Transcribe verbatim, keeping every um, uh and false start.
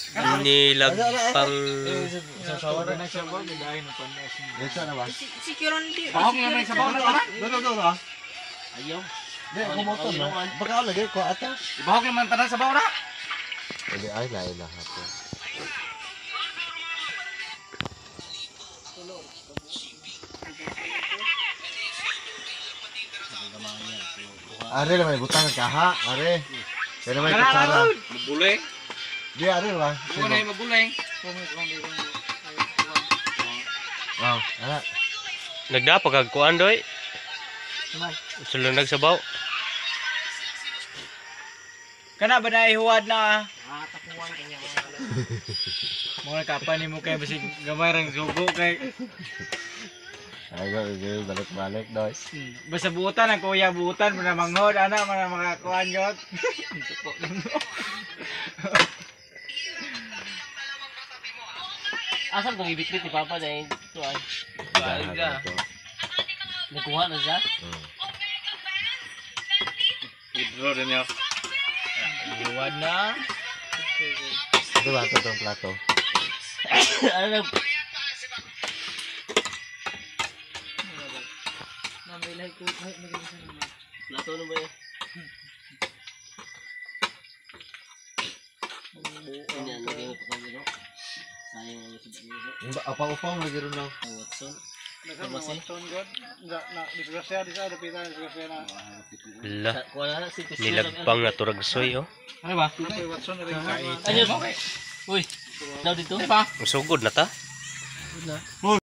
Nilagpang Sikiron di. Bahog naman sa bawah na. Dolo dolo. Ayaw. Di ako mo to no. Baka lagi ko ata. Bahog naman tanan sa bawah na. Hindi ay lain lahat. Are naman butang kaha, are. Kaya naman kutsara. Mabuleng. Di are ba? Ano na mabuleng? Wow, ana. nagdapa kag kuan doy. Sulod nagsabaw. Kana ba na ihuwad na? Ah, tapuan kanya. Mga kapan ni mo kay basig gamay rang sugo kay Ay go, go balik-balik doy. basta buutan ang kuya buutan mo na manghod ana mga mga kuan gyud. Tupo nimo. Asan kung ibitbit ni Papa dahil ito ay Balik ka. nagkuha na siya? Withdraw din niya. Ihuwad na. Ito ba ito tong plato? Ano na? Plato na ba yun? Ano yan? Lagay mo pa kami no? Sayang ang isip nito. Apa-upang lagi ron daw. Watson. La, Kuha na si Kusura. nilagpang na turagsoy oh. Ano ba? Ano? Uy, daw dito? Masugod na ta.